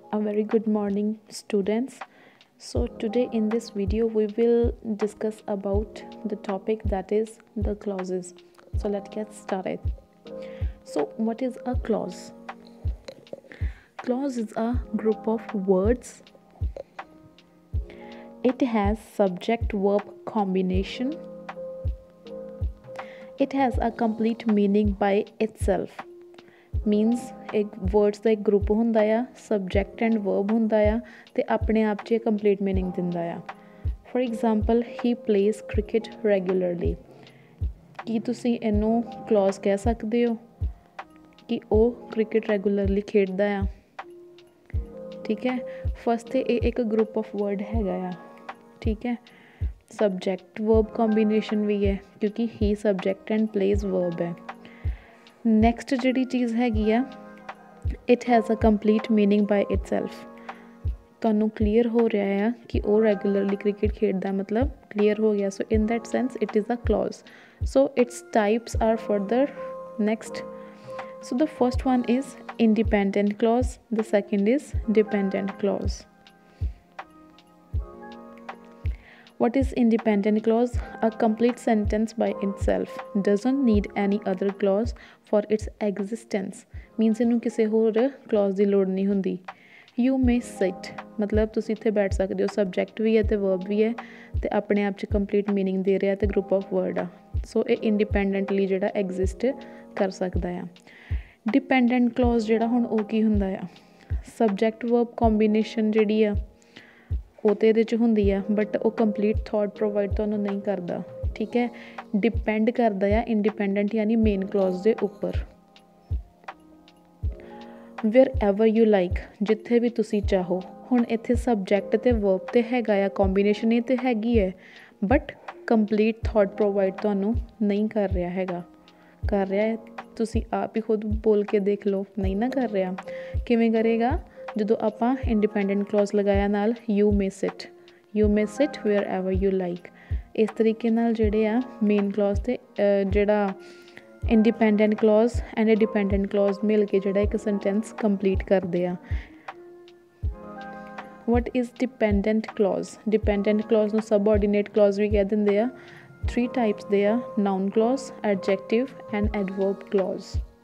A very good morning, students. So today in this video we will discuss about the topic that is the clauses. So let's get started. So what is a clause? Clause is a group of words. It has subject verb combination. It has a complete meaning by itself. मीनस एक words का एक group होंदा आ subject and verb होंदा आ ते अपने आप च complete meaning दिंदा आ for example he plays cricket regularly ਕੀ ਤੁਸੀਂ ਇਹਨੂੰ ਕਲੌਜ਼ ਕਹਿ ਸਕਦੇ ਹੋ ਕਿ ਉਹ ਕ੍ਰਿਕਟ ਰੈਗੂਲਰਲੀ ਖੇਡਦਾ ਆ ਠੀਕ ਹੈ ਫਸਟ ਤੇ ਇਹ ਇੱਕ ਗਰੁੱਪ ਆਫ ਵਰਡ ਹੈਗਾ ਆ ਠੀਕ ਹੈ ਸਬਜੈਕਟ ਵਰਬ ਕੰਬੀਨੇਸ਼ਨ ਵੀ ਹੈ ਕਿਉਂਕਿ he subject and plays verb ਹੈ ਨੈਕਸਟ ਜਿਹੜੀ ਚੀਜ਼ ਹੈਗੀ ਆ it has a complete meaning by itself ਤੁਹਾਨੂੰ ਕਲੀਅਰ ਹੋ ਰਿਹਾ ਆ ਕਿ ਉਹ ਰੈਗੂਲਰਲੀ ਕ੍ਰਿਕਟ ਖੇਡਦਾ ਮਤਲਬ ਕਲੀਅਰ ਹੋ ਗਿਆ so in that sense it is a clause so its types are further next so the first one is independent clause, the second is dependent clause. What is independent clause? A complete sentence by itself, doesn't need any other clause for its existence. Means ਇਹਨੂੰ ਕਿਸੇ ਹੋਰ clause ਦੀ ਲੋੜ ਨਹੀਂ ਹੁੰਦੀ. You may sit ਮਤਲਬ ਤੁਸੀਂ ਇੱਥੇ ਬੈਠ ਸਕਦੇ ਹੋ ਸਬਜੈਕਟ ਵੀ ਹੈ ਅਤੇ ਵਰਬ ਵੀ ਹੈ ਅਤੇ ਆਪਣੇ ਆਪ 'ਚ ਕੰਪਲੀਟ ਮੀਨਿੰਗ ਦੇ ਰਿਹਾ ਅਤੇ ਗਰੁੱਪ ਆਫ ਵਰਡ ਆ ਸੋ ਇਹ ਇੰਡੀਪੈਂਡੈਂਟਲੀ ਜਿਹੜਾ ਐਗਜ਼ਿਸਟ ਕਰ ਸਕਦਾ ਆ ਡਿਪੈਂਡੈਂਟ ਕਲੌਜ਼ ਜਿਹੜਾ ਹੁਣ ਉਹ ਕੀ ਹੁੰਦਾ ਆ ਸਬਜੈਕਟ ਵਰਬ ਕੰਬੀਨੇਸ਼ਨ ਜਿਹੜੀ ਆ ਉਹ ਤਾਂ ਇਹਦੇ 'ਚ ਹੁੰਦੀ ਆ ਬਟ ਉਹ ਕੰਪਲੀਟ ਥੋਟ ਪ੍ਰੋਵਾਈਡ ਤੁਹਾਨੂੰ ਨਹੀਂ ਕਰਦਾ ਠੀਕ ਹੈ ਡਿਪੈਂਡ ਕਰਦਾ ਆ ਇੰਡੀਪੈਂਡੈਂਟ ਯਾਨੀ ਮੇਨ ਕਲੌਜ਼ ਦੇ ਉੱਪਰ ਵੇਅਰ ਐਵਰ ਯੂ ਲਾਈਕ ਜਿੱਥੇ ਵੀ ਤੁਸੀਂ ਚਾਹੋ ਹੁਣ ਇੱਥੇ ਸਬਜੈਕਟ ਅਤੇ ਵਰਬ ਤਾਂ ਹੈਗਾ ਆ ਕੰਬੀਨੇਸ਼ਨ ਇਹ ਤਾਂ ਹੈਗੀ ਹੈ ਬਟ ਕੰਪਲੀਟ ਥੋਟ ਪ੍ਰੋਵਾਈਡ ਤੁਹਾਨੂੰ ਨਹੀਂ ਕਰ ਰਿਹਾ ਹੈਗਾ ਕਰ ਰਿਹਾ ਹੈ ਤੁਸੀਂ ਆਪ ਹੀ ਖੁਦ ਬੋਲ ਕੇ ਦੇਖ ਲਓ ਨਹੀਂ ਨਾ ਕਰ ਰਿਹਾ ਕਿਵੇਂ ਕਰੇਗਾ ਜਦੋਂ ਆਪਾਂ ਇੰਡੀਪੈਂਡੈਂਟ ਕਲੌਜ਼ ਲਗਾਇਆ ਨਾਲ you may sit wherever you like ਇਸ ਤਰੀਕੇ ਨਾਲ ਜਿਹੜੇ ਆ ਮੇਨ ਕਲੌਜ਼ ਅਤੇ ਜਿਹੜਾ independent clause and dependent clause ਮਿਲ ਕੇ ਜਿਹੜਾ ਇੱਕ ਸੈਂਟੈਂਸ ਕੰਪਲੀਟ ਕਰਦੇ ਆ ਵਟ ਇਜ਼ ਡਿਪੈਂਡੈਂਟ ਕਲੌਜ਼ ਨੂੰ ਸਬਆਰਡੀਨੇਟ ਕਲੌਜ਼ ਵੀ ਕਹਿ ਦਿੰਦੇ ਆ 3 types they are noun clause, adjective and adverb clause.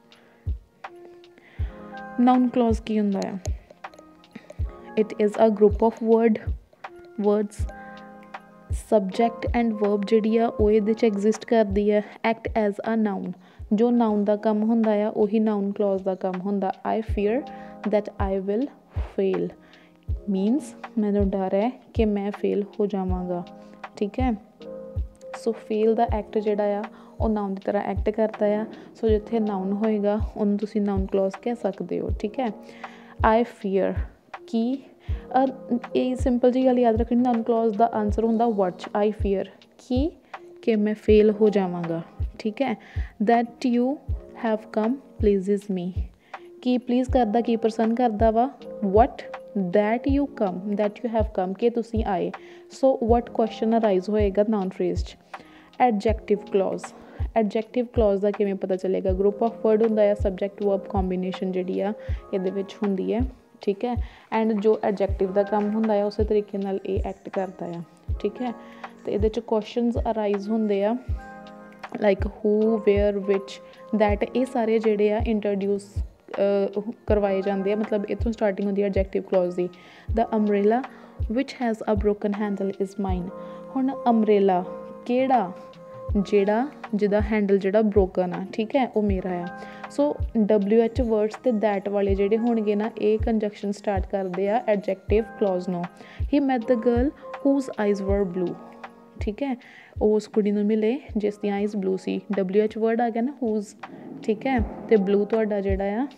Noun clause ਕੀ ਹੁੰਦਾ ਹੈ it is a group of words subject and verb ਜਿਹੜੀ ਆ ਉਹ ਇਹਦੇ 'ਚ exist ਕਰਦੀ ਹੈ act as a noun ਜੋ noun ਦਾ ਕੰਮ ਹੁੰਦਾ ਆ ਉਹੀ noun clause ਦਾ ਕੰਮ ਹੁੰਦਾ I fear that I will fail means ਮੈਨੂੰ ਡਰ ਹੈ ਕਿ ਮੈਂ ਫੇਲ ਹੋ ਜਾਵਾਂਗਾ ਠੀਕ ਹੈ ਸੋ ਫੇਲ ਦਾ ਐਕਟ ਜਿਹੜਾ ਆ ਉਹ ਨਾਊਨ ਦੀ ਤਰ੍ਹਾਂ ਐਕਟ ਕਰਦਾ ਆ ਸੋ ਜਿੱਥੇ ਨਾਊਨ ਹੋਏਗਾ ਉਹਨੂੰ ਤੁਸੀਂ ਨਾਊਨ ਕਲੌਜ਼ ਕਹਿ ਸਕਦੇ ਹੋ ਠੀਕ ਹੈ ਆਈ ਫੀਅਰ ਕੀ ਇਹ ਸਿੰਪਲ ਜਿਹੀ ਗੱਲ ਯਾਦ ਰੱਖਣੀ ਨਾਊਨ ਕਲੌਜ਼ ਦਾ ਆਨਸਰ ਹੁੰਦਾ ਵਟ ਆਈ ਫੀਅਰ ਕੀ ਕਿ ਮੈਂ ਫੇਲ ਹੋ ਜਾਵਾਂਗਾ ਠੀਕ ਹੈ that you have come pleases me ਕੀ ਪਲੀਜ਼ ਕਰਦਾ ਕੀ ਪਸੰਦ ਕਰਦਾ ਵਾ ਵਟ that you have come ਕਿ ਤੁਸੀਂ ਆਏ ਸੋ what question arise ਹੋਏਗਾ ਨਾउन ਫਰੇਜ਼ 'ਚ adjective clause ਦਾ ਕਿਵੇਂ ਪਤਾ ਚੱਲੇਗਾ ਗਰੁੱਪ ਆਫ ਵਰਡ ਹੁੰਦਾ ਆ ਸਬਜੈਕਟ ਵਰਬ ਕੰਬੀਨੇਸ਼ਨ ਜਿਹੜੀ ਆ ਇਹਦੇ ਵਿੱਚ ਹੁੰਦੀ ਹੈ ਠੀਕ ਹੈ ਐਂਡ ਜੋ ਐਡਜੈਕਟਿਵ ਦਾ ਕੰਮ ਹੁੰਦਾ ਆ ਉਸੇ ਤਰੀਕੇ ਨਾਲ ਇਹ ਐਕਟ ਕਰਦਾ ਆ ਠੀਕ ਹੈ ਅਤੇ ਇਹਦੇ 'ਚ ਕੁਐਸਚਨਸ ਅਰਾਈਜ਼ ਹੁੰਦੇ ਆ like who where which that ਇਹ ਸਾਰੇ ਜਿਹੜੇ ਆ ਇੰਟਰੋਡਿਊਸ ਕਰਵਾਏ ਜਾਂਦੇ ਆ ਮਤਲਬ ਇੱਥੋਂ ਸਟਾਰਟਿੰਗ ਹੁੰਦੀ ਹੈ ਐਡਜੈਕਟਿਵ ਕਲੌਜ਼ ਦੀ the umbrella which has a broken handle is mine ਹੁਣ ਅੰਬਰੇਲਾ ਕਿਹੜਾ ਜਿਹੜਾ ਜਿਹਦਾ ਹੈਂਡਲ ਜਿਹੜਾ ਬ੍ਰੋਕਨ ਆ ਠੀਕ ਹੈ ਉਹ ਮੇਰਾ ਆ ਸੋ WH ਵਰਡਸ ਅਤੇ ਦੈਟ ਵਾਲੇ ਜਿਹੜੇ ਹੋਣਗੇ ਨਾ ਇਹ ਕੰਜੰਕਸ਼ਨ ਸਟਾਰਟ ਕਰਦੇ ਆ ਐਡਜੈਕਟਿਵ ਕਲੌਜ਼ ਨੂੰ he met the girl whose eyes were blue ਠੀਕ ਹੈ ਉਸ ਕੁੜੀ ਨੂੰ ਮਿਲੇ ਜਿਸ ਦੀਆਂ ਆਈਜ਼ ਬਲੂ ਸੀ WH ਵਰਡ ਆ ਗਿਆ ਨਾ ਹੂਜ਼ ਠੀਕ ਹੈ ਅਤੇ ਬਲੂ ਤੁਹਾਡਾ ਜਿਹੜਾ ਆ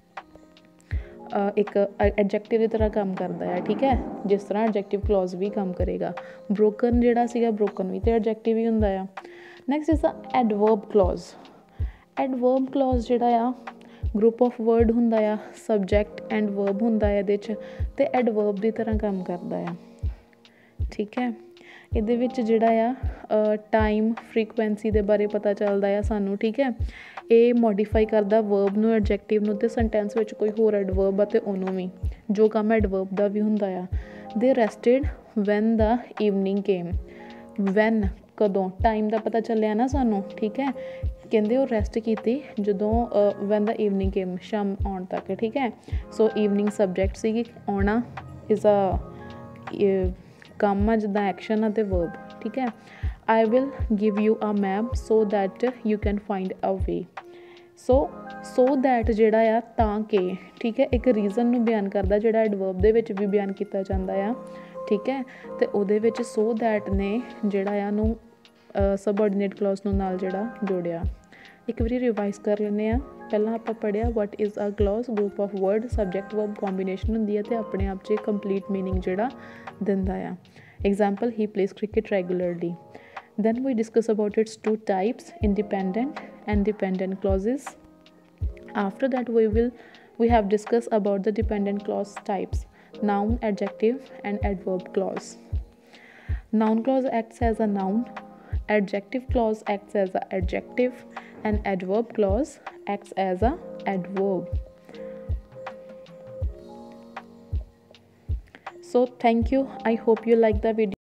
ਇੱਕ ਐਡਜੈਕਟਿਵ ਦੀ ਤਰ੍ਹਾਂ ਕੰਮ ਕਰਦਾ ਹੈ ਠੀਕ ਹੈ ਜਿਸ ਤਰ੍ਹਾਂ ਐਡਜੈਕਟਿਵ ਕਲੌਜ਼ ਵੀ ਕੰਮ ਕਰੇਗਾ ਬ੍ਰੋਕਨ ਜਿਹੜਾ ਸੀਗਾ ਬ੍ਰੋਕਨ ਵੀ ਤਾਂ ਐਡਜੈਕਟਿਵ ਹੀ ਹੁੰਦਾ ਆ next is the adverb clause ਜਿਹੜਾ ਆ ਗਰੁੱਪ ਆਫ ਵਰਡ ਹੁੰਦਾ ਆ ਸਬਜੈਕਟ ਐਂਡ ਵਰਬ ਹੁੰਦਾ ਆ ਇਹਦੇ 'ਚ ਅਤੇ ਐਡਵਰਬ ਦੀ ਤਰ੍ਹਾਂ ਕੰਮ ਕਰਦਾ ਆ ਠੀਕ ਹੈ ਇਹਦੇ ਵਿੱਚ ਜਿਹੜਾ ਆ ਟਾਈਮ ਫਰੀਕੁਐਂਸੀ ਦੇ ਬਾਰੇ ਪਤਾ ਚੱਲਦਾ ਆ ਸਾਨੂੰ ਠੀਕ ਹੈ ਇਹ ਮੋਡੀਫਾਈ ਕਰਦਾ ਵਰਬ ਨੂੰ, ਐਡਜੈਕਟਿਵ ਨੂੰ, ਅਤੇ ਸੈਂਟੈਂਸ ਵਿੱਚ ਕੋਈ ਹੋਰ ਐਡਵਰਬ ਆ ਅਤੇ ਉਹਨੂੰ ਵੀ, ਜੋ ਕੰਮ ਐਡਵਰਬ ਦਾ ਵੀ ਹੁੰਦਾ ਆ। They rested when the evening came. When ਕਦੋਂ, ਟਾਈਮ ਦਾ ਪਤਾ ਚੱਲਿਆ ਨਾ ਸਾਨੂੰ, ਠੀਕ ਹੈ। ਕਹਿੰਦੇ ਉਹ ਰੈਸਟ ਕੀਤੀ ਜਦੋਂ ਵੈਨ ਦਾ ਈਵਨਿੰਗ ਕੇਮ, ਸ਼ਾਮ ਆਉਣ ਤੱਕ, ਠੀਕ ਹੈ। ਸੋ ਈਵਨਿੰਗ ਸਬਜੈਕਟ ਸੀਗੀ, ਆਉਣਾ ਇਜ਼ ਅ ਕੰਮ ਆ, ਜਿੱਦਾਂ ਐਕਸ਼ਨ ਆ ਅਤੇ ਵਰਬ, ਠੀਕ ਹੈ। I will give you a map so that you can find a way. so that ਜਿਹੜਾ ਆ ਤਾਂ ਕਿ, ਠੀਕ ਹੈ, ਇੱਕ ਰੀਜ਼ਨ ਨੂੰ ਬਿਆਨ ਕਰਦਾ ਜਿਹੜਾ ਐਡਵਰਬ ਦੇ ਵਿੱਚ ਵੀ ਬਿਆਨ ਕੀਤਾ ਜਾਂਦਾ ਆ, ਠੀਕ ਹੈ। ਅਤੇ ਉਹਦੇ ਵਿੱਚ so that ਨੇ ਜਿਹੜਾ ਆ ਨੂੰ ਸਬਆਰਡੀਨੇਟ ਕਲੌਜ਼ ਨੂੰ ਨਾਲ ਜਿਹੜਾ ਜੋੜਿਆ। ਇੱਕ ਵਾਰੀ ਰਿਵਾਈਜ਼ ਕਰ ਲੈਂਦੇ ਹਾਂ। ਪਹਿਲਾਂ ਆਪਾਂ ਪੜ੍ਹਿਆ what is a clause, group of word, subject verb combination ਹੁੰਦੀ ਹੈ ਅਤੇ ਆਪਣੇ ਆਪ 'ਚ ਕੰਪਲੀਟ ਮੀਨਿੰਗ ਜਿਹੜਾ ਦਿੰਦਾ ਆ। Example, he plays cricket regularly. Then we discuss about its two types, independent and dependent clauses. After that we have discussed about the dependent clause types, noun, adjective and adverb clause. Noun clause acts as a noun, adjective clause acts as a adjective and adverb clause acts as a adverb. So thank you, I hope you like the video.